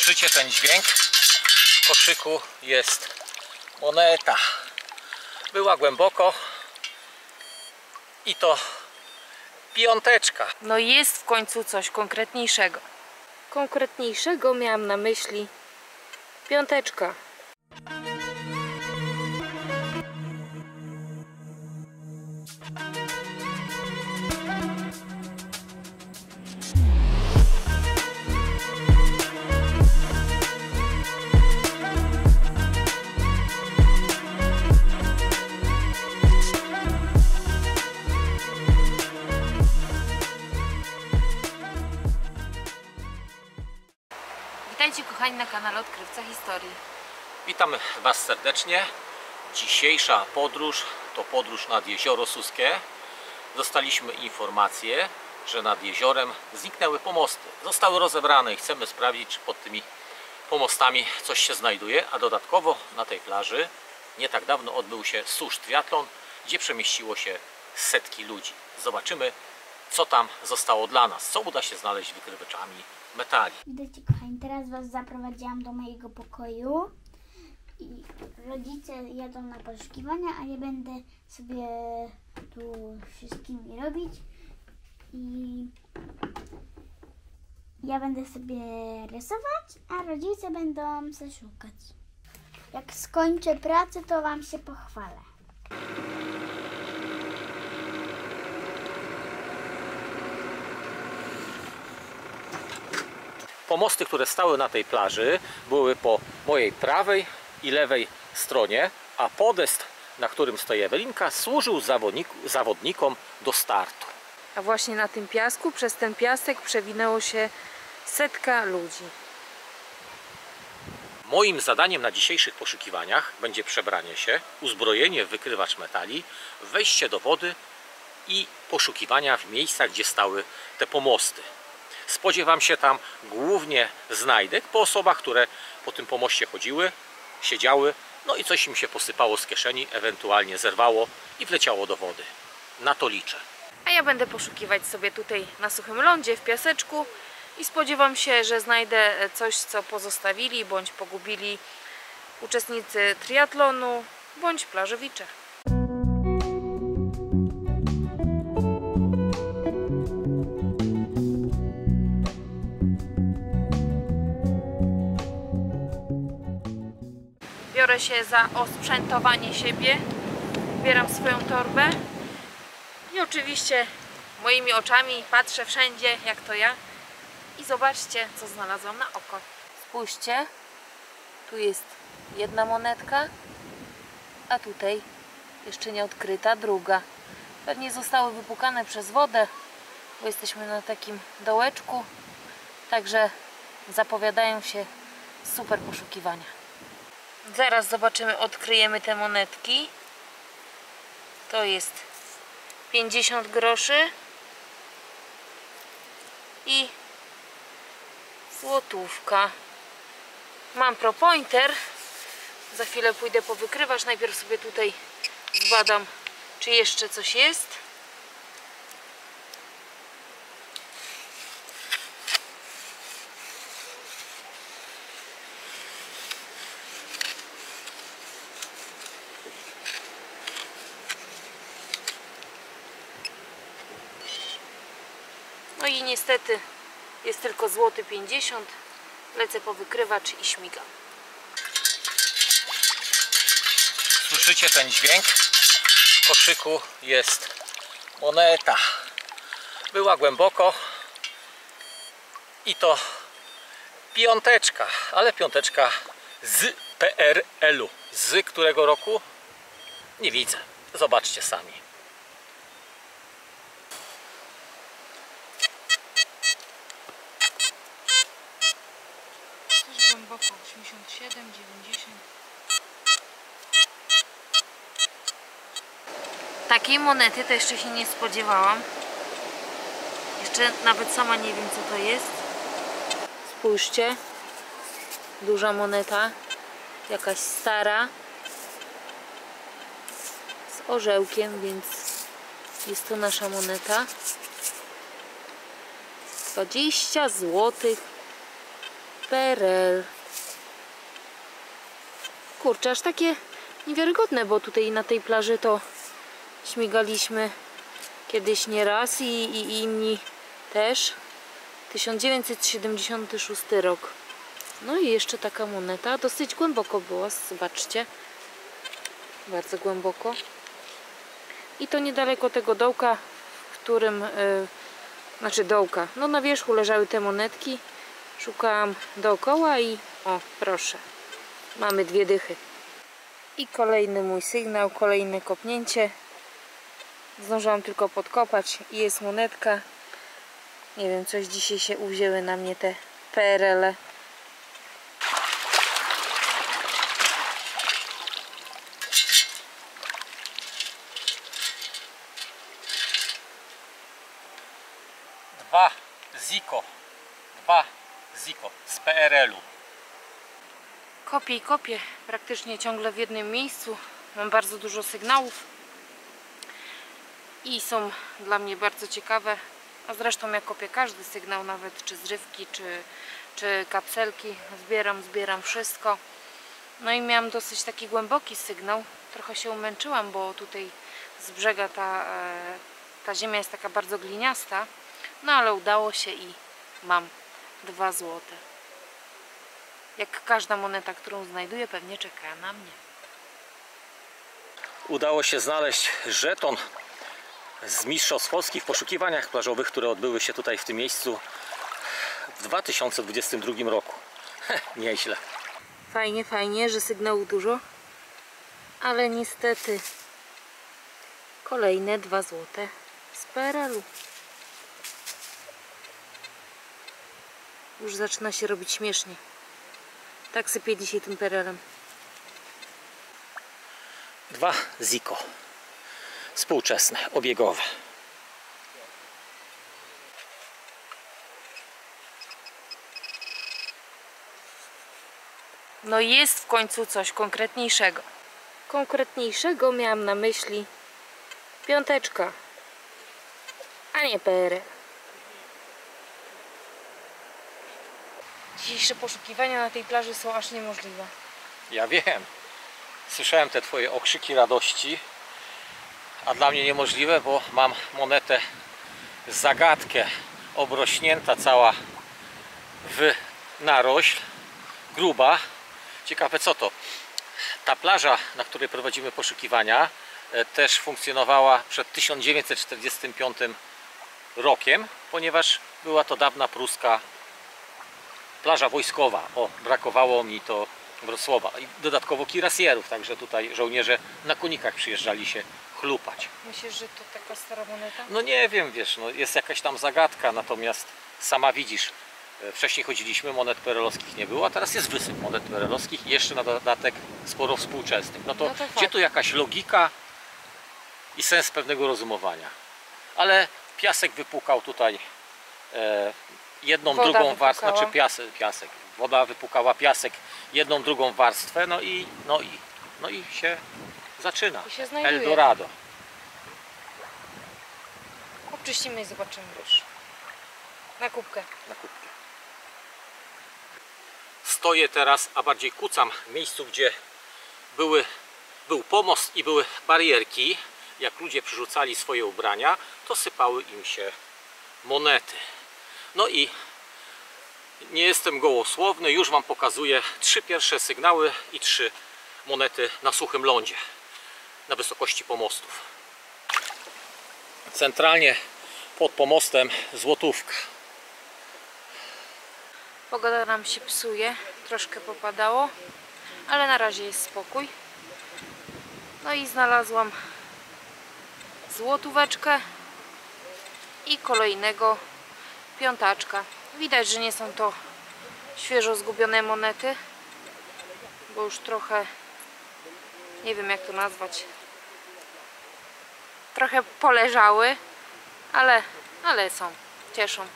Słyszycie ten dźwięk? W koszyku jest moneta. Była głęboko i to piąteczka. No jest w końcu coś konkretniejszego. Konkretniejszego miałam na myśli piąteczka. Witajcie kochani na kanale Odkrywca Historii. Witamy Was serdecznie. Dzisiejsza podróż to podróż nad Jezioro Suskie. Dostaliśmy informację, że nad jeziorem zniknęły pomosty. Zostały rozebrane i chcemy sprawdzić, czy pod tymi pomostami coś się znajduje. A dodatkowo na tej plaży nie tak dawno odbył się Susz Triathlon, gdzie przemieściło się setki ludzi. Zobaczymy, co tam zostało dla nas, co uda się znaleźć wykrywaczami metali. Witajcie kochani, teraz Was zaprowadziłam do mojego pokoju i rodzice jadą na poszukiwania, a ja będę sobie tu wszystkimi robić i ja będę sobie rysować, a rodzice będą się szukać. Jak skończę pracę, to Wam się pochwalę. Pomosty, które stały na tej plaży, były po mojej prawej i lewej stronie, a podest, na którym stoi Ewelinka, służył zawodnikom do startu. A właśnie na tym piasku, przez ten piasek przewinęło się setka ludzi. Moim zadaniem na dzisiejszych poszukiwaniach będzie przebranie się, uzbrojenie w wykrywacz metali, wejście do wody i poszukiwania w miejscach, gdzie stały te pomosty. Spodziewam się tam głównie znajdek po osobach, które po tym pomoście chodziły, siedziały, no i coś im się posypało z kieszeni, ewentualnie zerwało i wleciało do wody. Na to liczę. A ja będę poszukiwać sobie tutaj na suchym lądzie, w piaseczku i spodziewam się, że znajdę coś, co pozostawili bądź pogubili uczestnicy triatlonu bądź plażowicze. Biorę się za osprzętowanie siebie, bieram swoją torbę i oczywiście moimi oczami patrzę wszędzie jak to ja i zobaczcie, co znalazłam na oko. Spójrzcie, tu jest jedna monetka, a tutaj jeszcze nie odkryta druga. Pewnie zostały wypłukane przez wodę, bo jesteśmy na takim dołeczku, także zapowiadają się super poszukiwania. Zaraz zobaczymy, odkryjemy te monetki. To jest 50 groszy i złotówka. Mam propointer. Za chwilę pójdę po wykrywacz. Najpierw sobie tutaj zbadam, czy jeszcze coś jest. No i niestety jest tylko złoty 50. Lecę po wykrywacz i śmigam. Słyszycie ten dźwięk? W koszyku jest moneta. Była głęboko i to piąteczka, ale piąteczka z PRL-u. Z którego roku? Nie widzę. Zobaczcie sami. Też głęboko, 87, 90. Takiej monety to jeszcze się nie spodziewałam. Jeszcze nawet sama nie wiem, co to jest. Spójrzcie. Duża moneta. Jakaś stara. Z orzełkiem, więc jest to nasza moneta. 20 złotych. PRL. Kurczę, aż takie niewiarygodne, bo tutaj na tej plaży to śmigaliśmy kiedyś nieraz i inni też. 1976 rok. No i jeszcze taka moneta. Dosyć głęboko była, zobaczcie. Bardzo głęboko. I to niedaleko tego dołka, w którym... znaczy dołka. No na wierzchu leżały te monetki. Szukałam dookoła i... o, proszę. Mamy 2 dychy. I kolejny mój sygnał, kolejne kopnięcie. Zdążyłam tylko podkopać i jest monetka. Nie wiem, coś dzisiaj się uwzięły na mnie te PRL-e. Dwa Ziko z PRL-u. Kopię i kopię praktycznie ciągle w jednym miejscu. Mam bardzo dużo sygnałów i są dla mnie bardzo ciekawe. A zresztą ja kopię każdy sygnał, nawet czy zrywki, czy kapselki. Zbieram wszystko. No i miałam dosyć taki głęboki sygnał. Trochę się umęczyłam, bo tutaj z brzega ta ziemia jest taka bardzo gliniasta. No ale udało się i mam 2 złote. Jak każda moneta, którą znajduję, pewnie czeka na mnie. Udało się znaleźć żeton z Mistrzostw Polski w poszukiwaniach plażowych, które odbyły się tutaj w tym miejscu w 2022 roku. Nieźle. Fajnie, że sygnałów dużo, ale niestety kolejne 2 złote z PRL-u. Już zaczyna się robić śmiesznie. Tak sypię dzisiaj tym PRL-em. 2 Ziko. Współczesne, obiegowe. No jest w końcu coś konkretniejszego. Konkretniejszego miałam na myśli 5, a nie PRL. Dzisiejsze poszukiwania na tej plaży są aż niemożliwe. Ja wiem. Słyszałem te twoje okrzyki radości, a dla mnie niemożliwe, bo mam monetę zagadkę, obrośnięta cała w narośl, gruba. Ciekawe co to. Ta plaża, na której prowadzimy poszukiwania, też funkcjonowała przed 1945 rokiem, ponieważ była to dawna pruska plaża wojskowa. O, brakowało mi to Wrocława. I dodatkowo kirasjerów, także tutaj żołnierze na konikach przyjeżdżali się chlupać. Myślisz, że to taka stara moneta? No nie wiem, wiesz, no jest jakaś tam zagadka, natomiast sama widzisz, wcześniej chodziliśmy, monet perelowskich nie było, a teraz jest wysyp monet perelowskich i jeszcze na dodatek sporo współczesnych. No to gdzie tu jakaś logika i sens pewnego rozumowania? Ale piasek wypukał tutaj jedną, Woda drugą wypukała. warstwę, znaczy piasek. Woda wypukała piasek, jedną, drugą warstwę, no i się zaczyna. I się znajduje. Eldorado. Obczyścimy i zobaczymy już. Na kubkę. Na kubkę. Stoję teraz, a bardziej kucam w miejscu, gdzie był pomost i były barierki. Jak ludzie przyrzucali swoje ubrania, to sypały im się monety. No i nie jestem gołosłowny, już wam pokazuję 3 pierwsze sygnały i 3 monety na suchym lądzie, na wysokości pomostów. Centralnie pod pomostem złotówka. Pogoda nam się psuje, troszkę popadało, ale na razie jest spokój. No i znalazłam złotóweczkę i kolejnego 5. Widać, że nie są to świeżo zgubione monety, bo już trochę, nie wiem jak to nazwać, trochę poleżały, ale są, cieszą.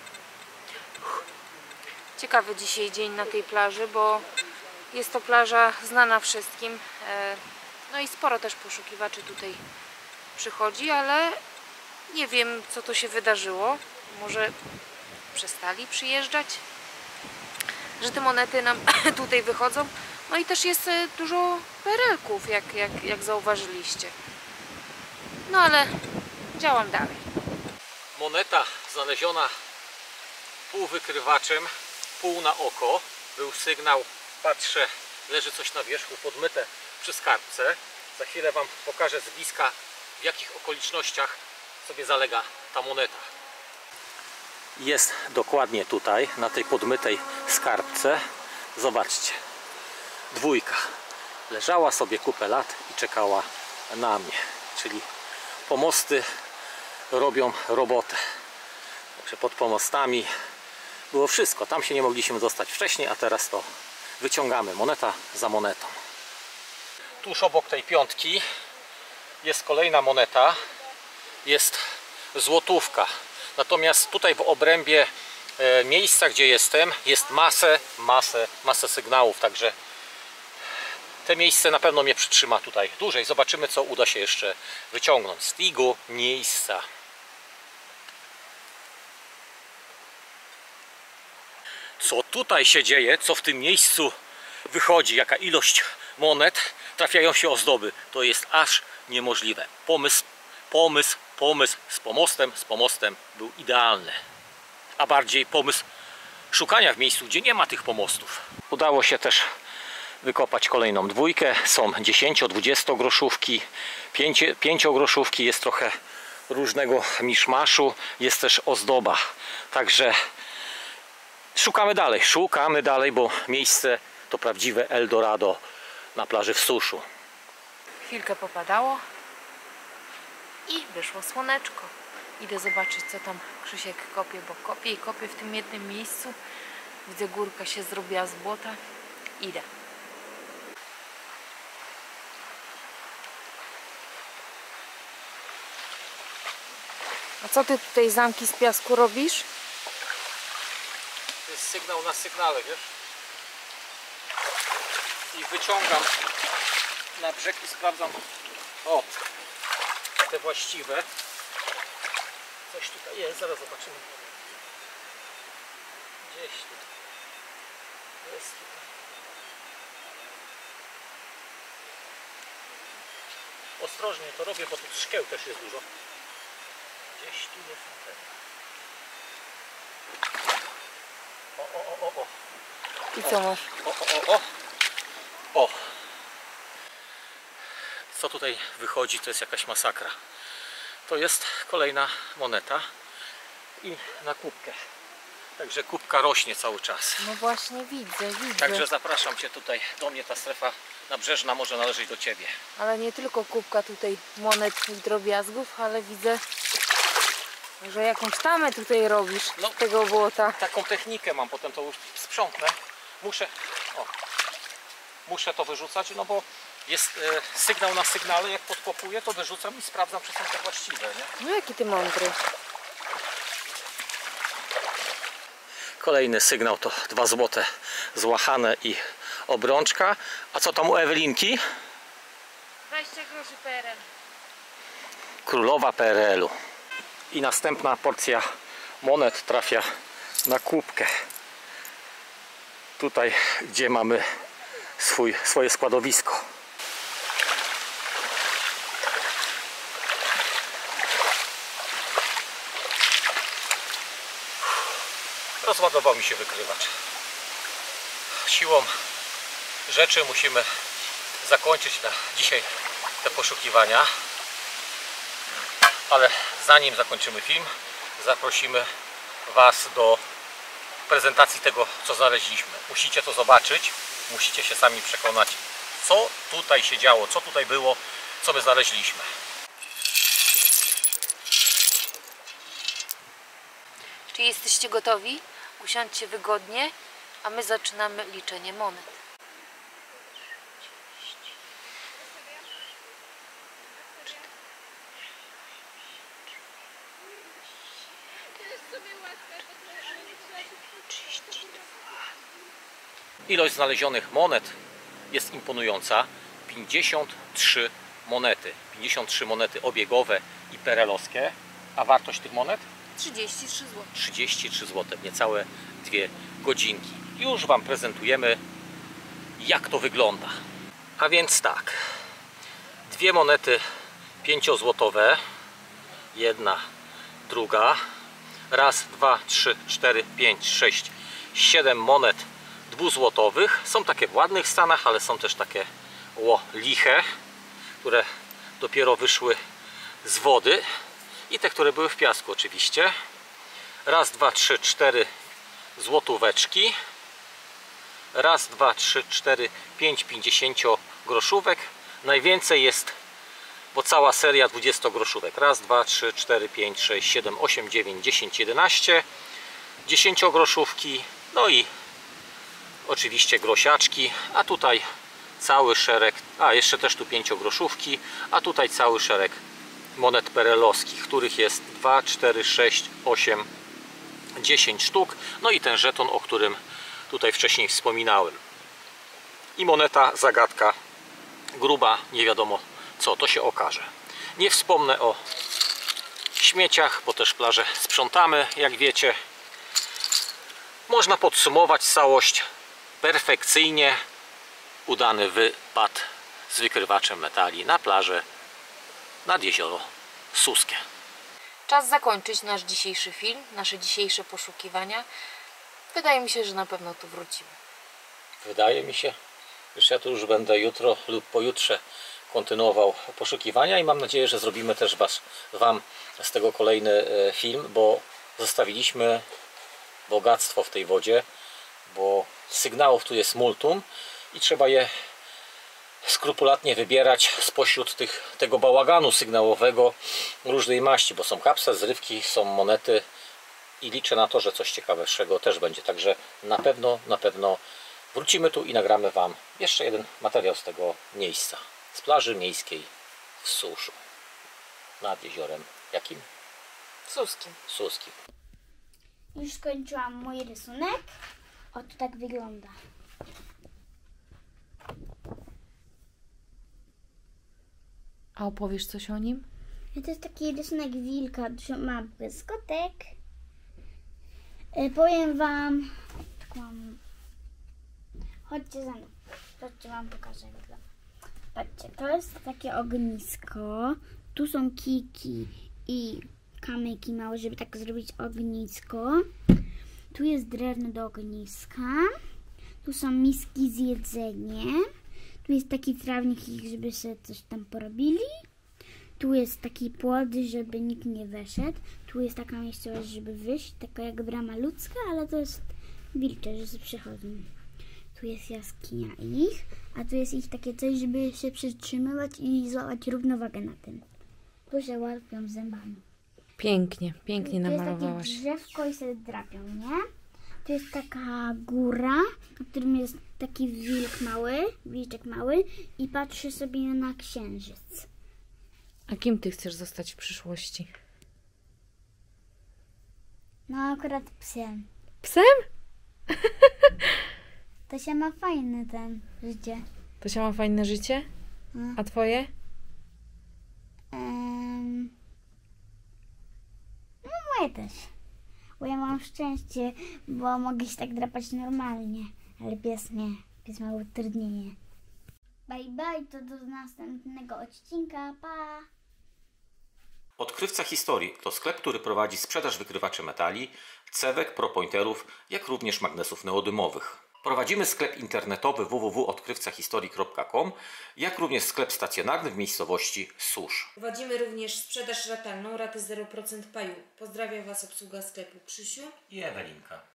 Ciekawy dzisiaj dzień na tej plaży, bo jest to plaża znana wszystkim. No i sporo też poszukiwaczy tutaj przychodzi, ale nie wiem co tu się wydarzyło. Może przestali przyjeżdżać? że te monety nam tutaj wychodzą. No i też jest dużo perelków, jak zauważyliście. No ale działam dalej. Moneta znaleziona pół wykrywaczem, pół na oko. Był sygnał, patrzę, leży coś na wierzchu, podmyte przy skarbce. Za chwilę Wam pokażę z bliska, w jakich okolicznościach sobie zalega ta moneta. Jest dokładnie tutaj, na tej podmytej skarbce. Zobaczcie, dwójka. Leżała sobie kupę lat i czekała na mnie. Czyli pomosty robią robotę. Także pod pomostami było wszystko. Tam się nie mogliśmy dostać wcześniej, a teraz to wyciągamy moneta za monetą. Tuż obok tej piątki jest kolejna moneta. Jest złotówka. Natomiast tutaj w obrębie miejsca, gdzie jestem, jest masę sygnałów. Także te miejsce na pewno mnie przytrzyma tutaj dłużej. Zobaczymy, co uda się jeszcze wyciągnąć z tego miejsca. Co tutaj się dzieje, co w tym miejscu wychodzi, jaka ilość monet, trafiają się ozdoby, to jest aż niemożliwe. Pomysł z pomostem był idealny, a bardziej pomysł szukania w miejscu, gdzie nie ma tych pomostów. Udało się też wykopać kolejną dwójkę. Są 10-20 groszówki, 5 groszówki, jest trochę różnego miszmaszu, jest też ozdoba. Także szukamy dalej, bo miejsce to prawdziwe Eldorado na plaży w Suszu. Chwilkę popadało i wyszło słoneczko. Idę zobaczyć, co tam Krzysiek kopie, bo kopie w tym jednym miejscu. Widzę, górka się zrobiła z błota. Idę. A co ty tutaj, zamki z piasku, robisz? To jest sygnał na sygnale, wiesz? I wyciągam na brzeg i sprawdzam, o, te właściwe. Coś tutaj jest, zaraz zobaczymy. Gdzieś tutaj. Jest tutaj. Ostrożnie to robię, bo tu szkieł też jest dużo. Gdzieś tu jest ten. O. I co masz? O. Co tutaj wychodzi, to jest jakaś masakra. To jest kolejna moneta i na kubkę. Także kubka rośnie cały czas. No właśnie, widzę. Także zapraszam Cię tutaj do mnie, ta strefa nabrzeżna może należeć do Ciebie. Ale nie tylko kubka tutaj monet i drobiazgów, ale widzę, że jakąś tamę tutaj robisz z tego błota. Taką technikę mam, potem to już sprzątnę. Muszę to wyrzucać, no bo jest sygnał na sygnale, jak podkopuję, to wyrzucam i sprawdzam, czy są te właściwe, nie? No jaki ty mądry. Kolejny sygnał to 2 złote złachane i obrączka. A co tam u Ewelinki? 20 groszy PRL. Królowa PRL-u. I następna porcja monet trafia na kubkę. Tutaj, gdzie mamy swoje składowisko. Rozładował mi się wykrywacz. Siłą rzeczy musimy zakończyć na dzisiaj te poszukiwania. Ale zanim zakończymy film, zaprosimy Was do prezentacji tego, co znaleźliśmy. Musicie to zobaczyć, musicie się sami przekonać, co tutaj się działo, co tutaj było, co my znaleźliśmy. Czy jesteście gotowi? Usiądźcie wygodnie, a my zaczynamy liczenie monet. Ilość znalezionych monet jest imponująca. 53 monety. 53 monety obiegowe i perelowskie. A wartość tych monet? 33 zł. 33 zł, niecałe 2 godzinki. Już Wam prezentujemy, jak to wygląda. A więc tak, 2 monety 5-złotowe, jedna, druga, raz, 2, 3, 4, 5, 6, 7 monet 2-złotowych. Są takie w ładnych stanach, ale są też takie liche, które dopiero wyszły z wody, i te, które były w piasku oczywiście. Raz, 2, 3, 4 złotóweczki. Raz, 2, 3, 4, 5 50-groszówek. Najwięcej jest, bo cała seria 20-groszówek. Raz, 2, 3, 4, 5, 6, 7, 8, 9, 10, 11 10-groszówki. No i oczywiście grosiaczki. A tutaj cały szereg, jeszcze też tu 5-groszówki. A tutaj cały szereg monet perelowskich, których jest 2, 4, 6, 8, 10 sztuk. No i ten żeton, o którym tutaj wcześniej wspominałem. I moneta zagadka gruba, nie wiadomo co, to się okaże. Nie wspomnę o śmieciach, bo też plażę sprzątamy, jak wiecie. Można podsumować całość perfekcyjnie. Udany wypad z wykrywaczem metali na plażę nad jezioro Suskie. Czas zakończyć nasz dzisiejszy film, nasze dzisiejsze poszukiwania. Wydaje mi się, że na pewno tu wrócimy. Wydaje mi się, że ja tu już będę jutro lub pojutrze kontynuował poszukiwania i mam nadzieję, że zrobimy też Wam z tego kolejny film, bo zostawiliśmy bogactwo w tej wodzie, bo sygnałów tu jest multum i trzeba je skrupulatnie wybierać spośród tego bałaganu sygnałowego różnej maści, bo są kapsle, zrywki, są monety i liczę na to, że coś ciekawszego też będzie. Także na pewno wrócimy tu i nagramy Wam jeszcze jeden materiał z tego miejsca. Z plaży miejskiej w Suszu. Nad jeziorem jakim? Suskim. Suskim. Już skończyłam mój rysunek. O, to tak wygląda. A opowiesz coś o nim? To jest taki rysunek wilka, ma błyskotek. Powiem Wam, chodźcie za mną, chodźcie Wam pokażę jak wygląda. Patrzcie, to jest takie ognisko, tu są kijki i kamyki małe, żeby tak zrobić ognisko. Tu jest drewno do ogniska, tu są miski z jedzeniem, tu jest taki trawnik, żeby sobie coś tam porobili. Tu jest taki płot, żeby nikt nie weszedł. Tu jest taka miejscowość, żeby wyjść, taka jak brama ludzka, ale to jest wilcze, że sobie przychodzą. Tu jest jaskinia ich, a tu jest ich takie coś, żeby się przytrzymywać i złapać równowagę na tym. Tu się łapią zębami. Pięknie, pięknie namalowałaś. Tu jest takie drzewko i sobie drapią, nie? Tu jest taka góra, na którym jest taki wilczek mały i patrzy sobie na księżyc. A kim ty chcesz zostać w przyszłości? No akurat psem. Psem? To się ma fajne ten życie. To się ma fajne życie? A twoje? No moje też. Bo ja mam szczęście, bo mogę się tak drapać normalnie. Ale pies nie. Pies ma utrudnienie. Bye bye, to do następnego odcinka. Pa! Odkrywca Historii to sklep, który prowadzi sprzedaż wykrywaczy metali, cewek, propointerów, jak również magnesów neodymowych. Prowadzimy sklep internetowy www.odkrywcahistorii.com, jak również sklep stacjonarny w miejscowości Susz. Prowadzimy również sprzedaż ratalną, raty 0% paju. Pozdrawiam Was obsługa sklepu Krzysiu I Ewelinka.